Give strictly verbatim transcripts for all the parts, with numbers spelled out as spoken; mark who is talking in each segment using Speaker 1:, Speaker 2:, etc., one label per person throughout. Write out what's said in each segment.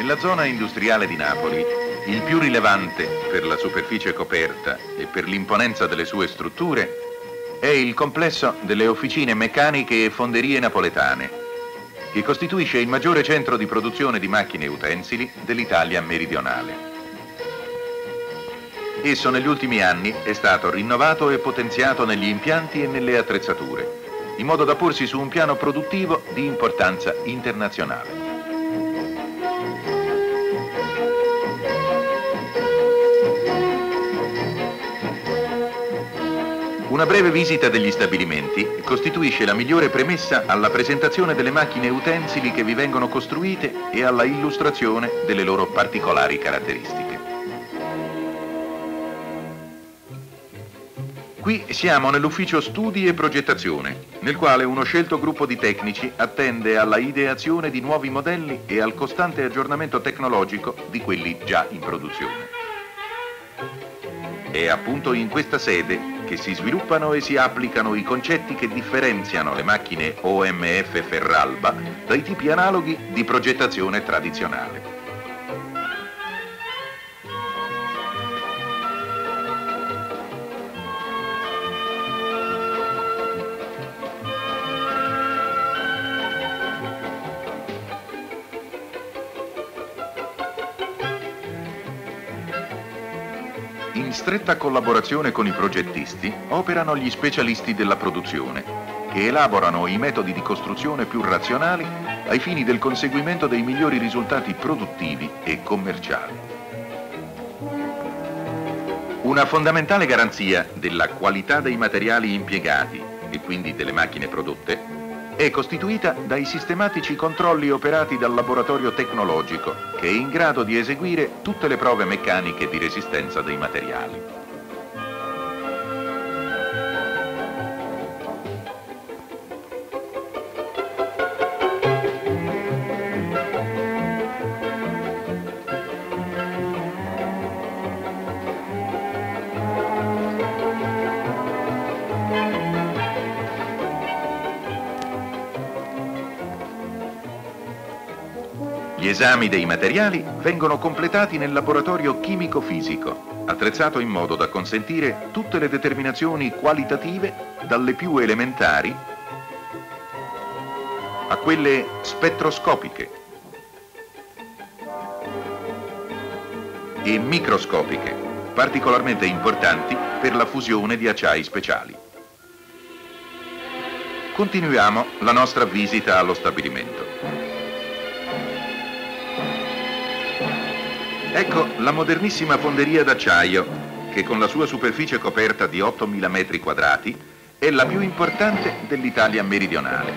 Speaker 1: Nella zona industriale di Napoli, il più rilevante per la superficie coperta e per l'imponenza delle sue strutture è il complesso delle officine meccaniche e fonderie napoletane, che costituisce il maggiore centro di produzione di macchine e utensili dell'Italia meridionale. Esso negli ultimi anni è stato rinnovato e potenziato negli impianti e nelle attrezzature, in modo da porsi su un piano produttivo di importanza internazionale. Una breve visita degli stabilimenti costituisce la migliore premessa alla presentazione delle macchine e utensili che vi vengono costruite e alla illustrazione delle loro particolari caratteristiche. Qui siamo nell'ufficio studi e progettazione, nel quale uno scelto gruppo di tecnici attende alla ideazione di nuovi modelli e al costante aggiornamento tecnologico di quelli già in produzione. È appunto in questa sede che si sviluppano e si applicano i concetti che differenziano le macchine O M F Ferralba dai tipi analoghi di progettazione tradizionale. In stretta collaborazione con i progettisti operano gli specialisti della produzione, che elaborano i metodi di costruzione più razionali ai fini del conseguimento dei migliori risultati produttivi e commerciali. Una fondamentale garanzia della qualità dei materiali impiegati e quindi delle macchine prodotte è costituita dai sistematici controlli operati dal laboratorio tecnologico, che è in grado di eseguire tutte le prove meccaniche di resistenza dei materiali. Gli esami dei materiali vengono completati nel laboratorio chimico-fisico, attrezzato in modo da consentire tutte le determinazioni qualitative, dalle più elementari a quelle spettroscopiche e microscopiche, particolarmente importanti per la fusione di acciai speciali. Continuiamo la nostra visita allo stabilimento. Ecco la modernissima fonderia d'acciaio, che con la sua superficie coperta di ottomila metri quadrati è la più importante dell'Italia meridionale.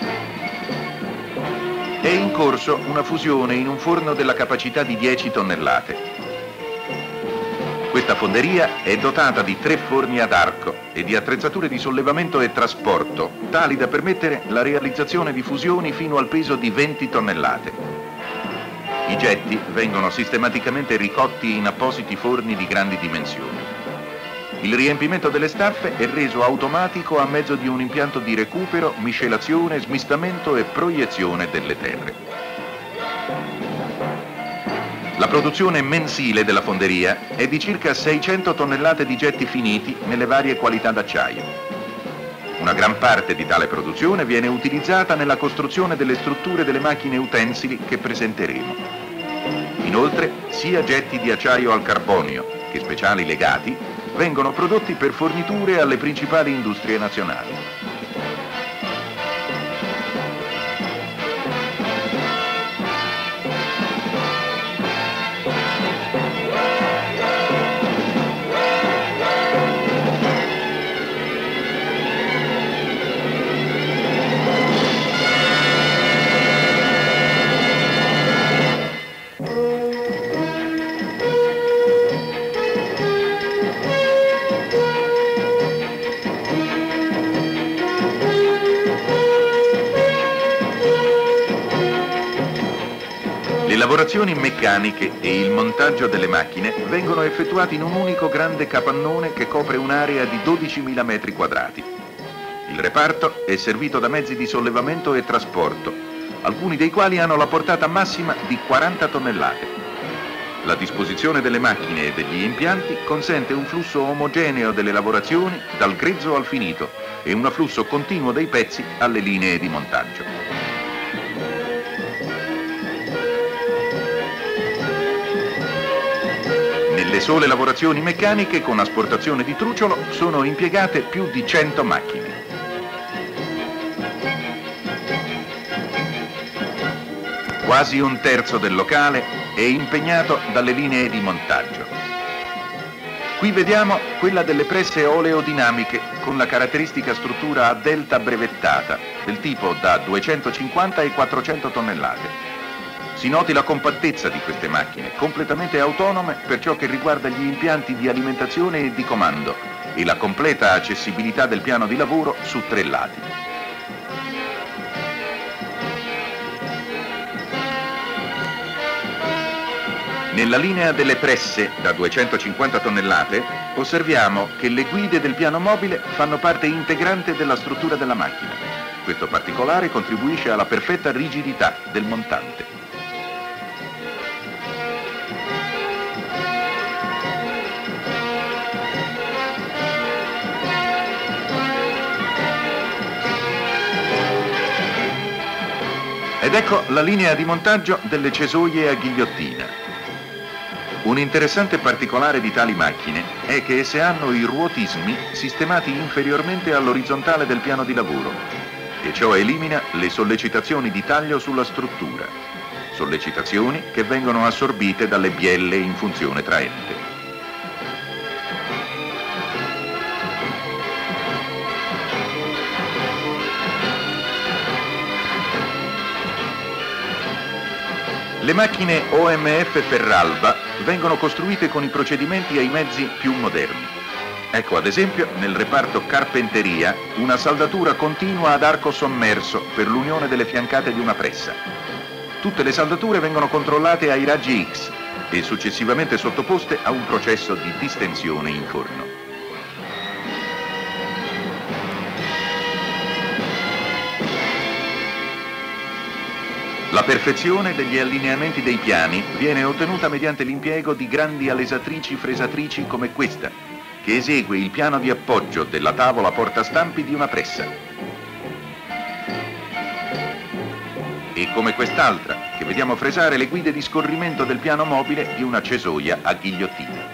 Speaker 1: È in corso una fusione in un forno della capacità di dieci tonnellate. Questa fonderia è dotata di tre forni ad arco e di attrezzature di sollevamento e trasporto, tali da permettere la realizzazione di fusioni fino al peso di venti tonnellate. I getti vengono sistematicamente ricotti in appositi forni di grandi dimensioni. Il riempimento delle staffe è reso automatico a mezzo di un impianto di recupero, miscelazione, smistamento e proiezione delle terre. La produzione mensile della fonderia è di circa seicento tonnellate di getti finiti nelle varie qualità d'acciaio. Una gran parte di tale produzione viene utilizzata nella costruzione delle strutture delle macchine e utensili che presenteremo. Inoltre, sia getti di acciaio al carbonio che speciali legati vengono prodotti per forniture alle principali industrie nazionali. Le lavorazioni meccaniche e il montaggio delle macchine vengono effettuati in un unico grande capannone che copre un'area di dodicimila metri quadrati. Il reparto è servito da mezzi di sollevamento e trasporto, alcuni dei quali hanno la portata massima di quaranta tonnellate. La disposizione delle macchine e degli impianti consente un flusso omogeneo delle lavorazioni dal grezzo al finito e un afflusso continuo dei pezzi alle linee di montaggio. Nelle sole lavorazioni meccaniche con asportazione di truciolo sono impiegate più di cento macchine. Quasi un terzo del locale è impegnato dalle linee di montaggio. Qui vediamo quella delle presse oleodinamiche con la caratteristica struttura a delta brevettata del tipo da duecentocinquanta e quattrocento tonnellate. Si noti la compattezza di queste macchine, completamente autonome per ciò che riguarda gli impianti di alimentazione e di comando e la completa accessibilità del piano di lavoro su tre lati. Nella linea delle presse da duecentocinquanta tonnellate osserviamo che le guide del piano mobile fanno parte integrante della struttura della macchina. Questo particolare contribuisce alla perfetta rigidità del montante. Ed ecco la linea di montaggio delle cesoie a ghigliottina. Un interessante particolare di tali macchine è che esse hanno i ruotismi sistemati inferiormente all'orizzontale del piano di lavoro e ciò elimina le sollecitazioni di taglio sulla struttura, sollecitazioni che vengono assorbite dalle bielle in funzione traente. Le macchine O M F Ferralba vengono costruite con i procedimenti e i mezzi più moderni. Ecco ad esempio nel reparto carpenteria una saldatura continua ad arco sommerso per l'unione delle fiancate di una pressa. Tutte le saldature vengono controllate ai raggi X e successivamente sottoposte a un processo di distensione in forno. La perfezione degli allineamenti dei piani viene ottenuta mediante l'impiego di grandi alesatrici fresatrici come questa, che esegue il piano di appoggio della tavola portastampi di una pressa. E come quest'altra, che vediamo fresare le guide di scorrimento del piano mobile di una cesoia a ghigliottina.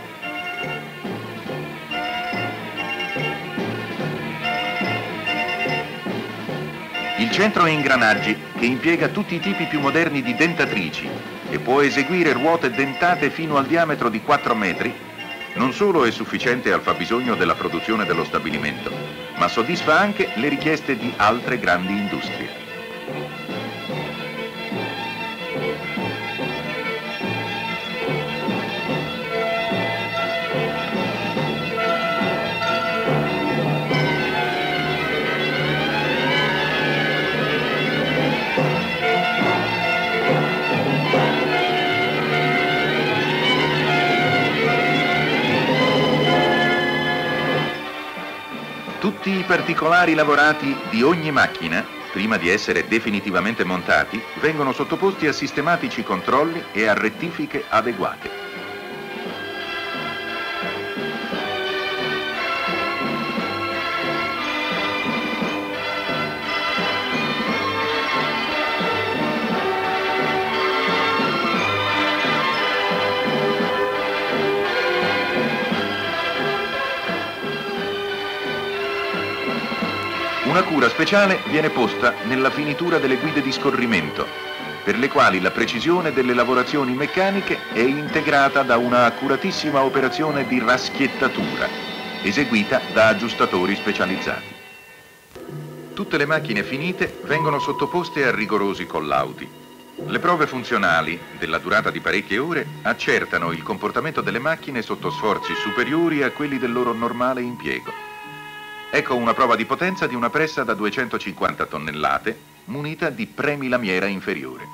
Speaker 1: Il centro ingranaggi, che impiega tutti i tipi più moderni di dentatrici e può eseguire ruote dentate fino al diametro di quattro metri, non solo è sufficiente al fabbisogno della produzione dello stabilimento, ma soddisfa anche le richieste di altre grandi industrie. Tutti i particolari lavorati di ogni macchina, prima di essere definitivamente montati, vengono sottoposti a sistematici controlli e a rettifiche adeguate. Una cura speciale viene posta nella finitura delle guide di scorrimento, per le quali la precisione delle lavorazioni meccaniche è integrata da una accuratissima operazione di raschiettatura, eseguita da aggiustatori specializzati. Tutte le macchine finite vengono sottoposte a rigorosi collauti. Le prove funzionali, della durata di parecchie ore, accertano il comportamento delle macchine sotto sforzi superiori a quelli del loro normale impiego. Ecco una prova di potenza di una pressa da duecentocinquanta tonnellate, munita di premilamiera inferiore.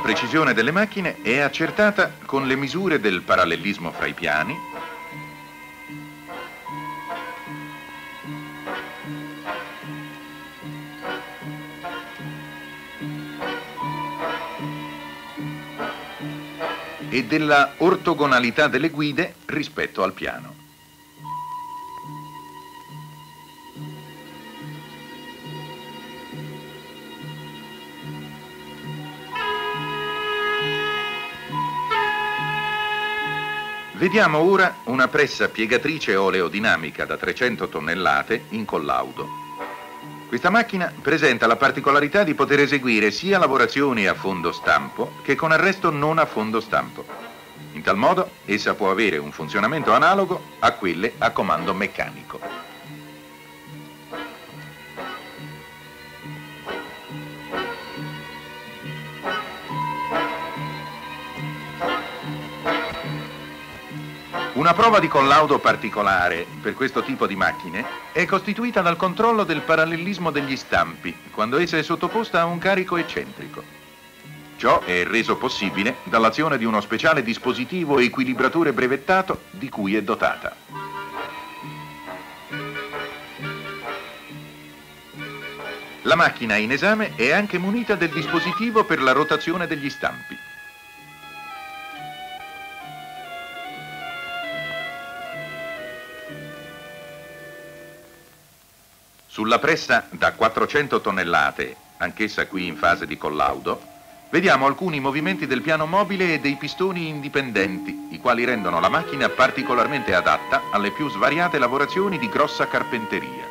Speaker 1: precisione delle macchine è accertata con le misure del parallelismo fra i piani, e della ortogonalità delle guide rispetto al piano. Vediamo ora una pressa piegatrice oleodinamica da trecento tonnellate in collaudo. Questa macchina presenta la particolarità di poter eseguire sia lavorazioni a fondo stampo che con arresto non a fondo stampo. In tal modo essa può avere un funzionamento analogo a quelle a comando meccanico. Una prova di collaudo particolare per questo tipo di macchine è costituita dal controllo del parallelismo degli stampi quando essa è sottoposta a un carico eccentrico. Ciò è reso possibile dall'azione di uno speciale dispositivo equilibratore brevettato di cui è dotata. La macchina in esame è anche munita del dispositivo per la rotazione degli stampi. Sulla pressa da quattrocento tonnellate, anch'essa qui in fase di collaudo, vediamo alcuni movimenti del piano mobile e dei pistoni indipendenti, i quali rendono la macchina particolarmente adatta alle più svariate lavorazioni di grossa carpenteria.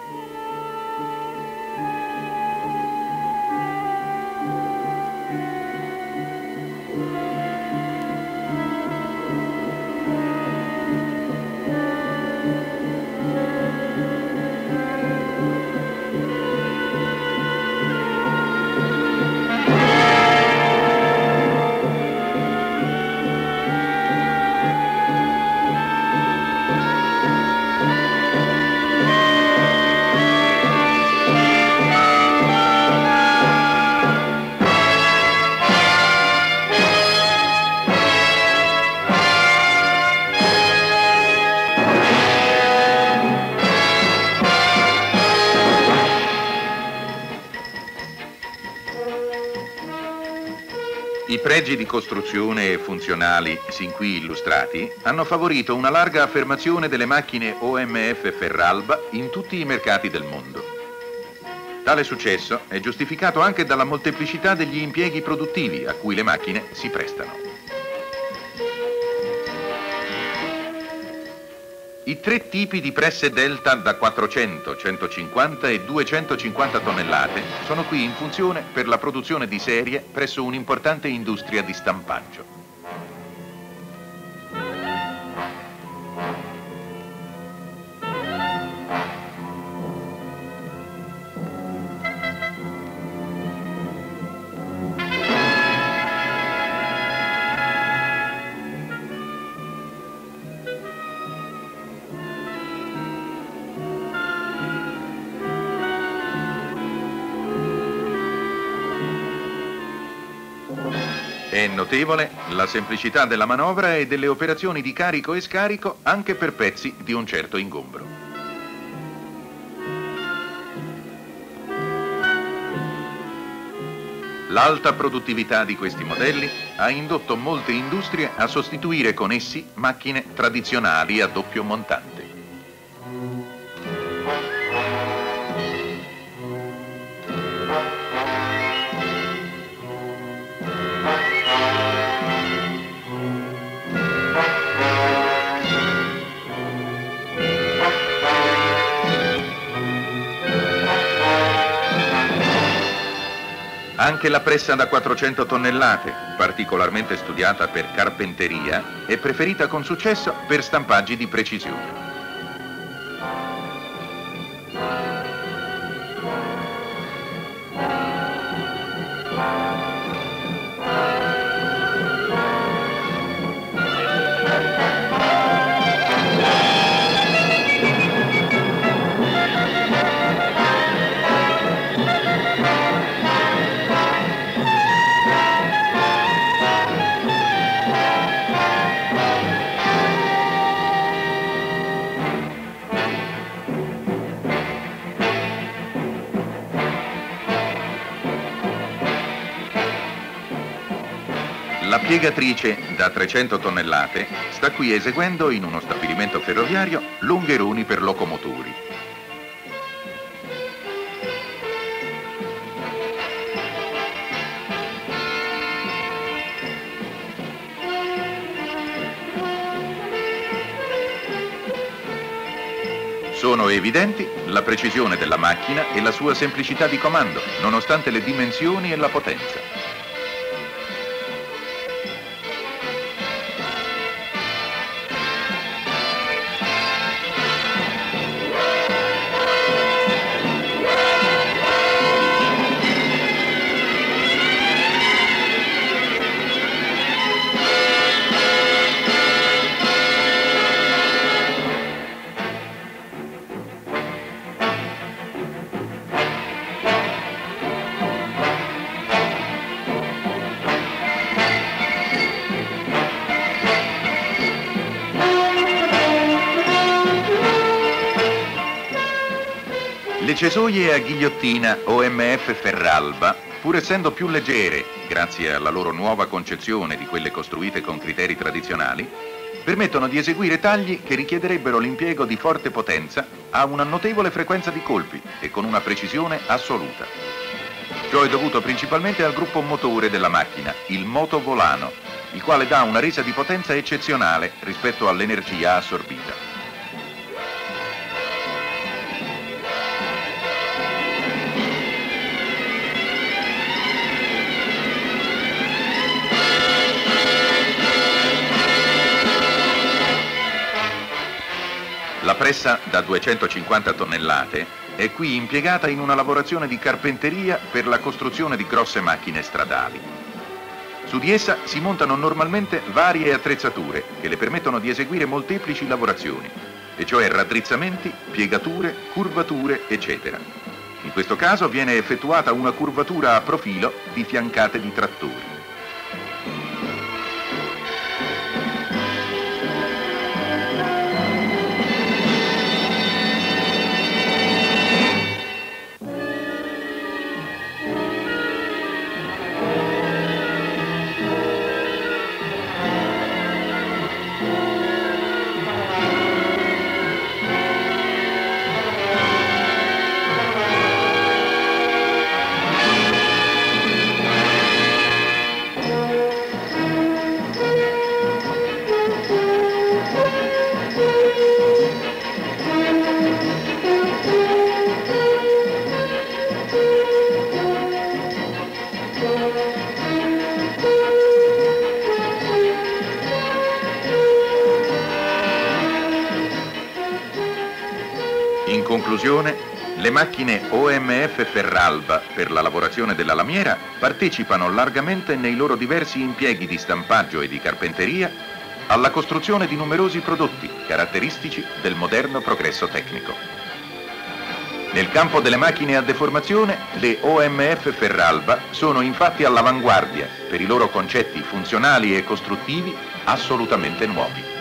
Speaker 1: I pregi di costruzione e funzionali sin qui illustrati hanno favorito una larga affermazione delle macchine O M F Ferralba in tutti i mercati del mondo. Tale successo è giustificato anche dalla molteplicità degli impieghi produttivi a cui le macchine si prestano. I tre tipi di presse Delta da quattrocento, centocinquanta e duecentocinquanta tonnellate sono qui in funzione per la produzione di serie presso un'importante industria di stampaggio. È notevole la semplicità della manovra e delle operazioni di carico e scarico anche per pezzi di un certo ingombro. L'alta produttività di questi modelli ha indotto molte industrie a sostituire con essi macchine tradizionali a doppio montante. Anche la pressa da quattrocento tonnellate, particolarmente studiata per carpenteria, è preferita con successo per stampaggi di precisione. La piegatrice da trecento tonnellate sta qui eseguendo in uno stabilimento ferroviario lungheroni per locomotori. Sono evidenti la precisione della macchina e la sua semplicità di comando, nonostante le dimensioni e la potenza. Le cesoie a ghigliottina O M F Ferralba, pur essendo più leggere, grazie alla loro nuova concezione di quelle costruite con criteri tradizionali, permettono di eseguire tagli che richiederebbero l'impiego di forte potenza a una notevole frequenza di colpi e con una precisione assoluta. Ciò è dovuto principalmente al gruppo motore della macchina, il motovolano, il quale dà una resa di potenza eccezionale rispetto all'energia assorbita. La pressa da duecentocinquanta tonnellate è qui impiegata in una lavorazione di carpenteria per la costruzione di grosse macchine stradali. Su di essa si montano normalmente varie attrezzature che le permettono di eseguire molteplici lavorazioni, e cioè raddrizzamenti, piegature, curvature, eccetera. In questo caso viene effettuata una curvatura a profilo di fiancate di trattori. In conclusione, le macchine O M F Ferralba per la lavorazione della lamiera partecipano largamente nei loro diversi impieghi di stampaggio e di carpenteria alla costruzione di numerosi prodotti caratteristici del moderno progresso tecnico. Nel campo delle macchine a deformazione, le O M F Ferralba sono infatti all'avanguardia per i loro concetti funzionali e costruttivi assolutamente nuovi.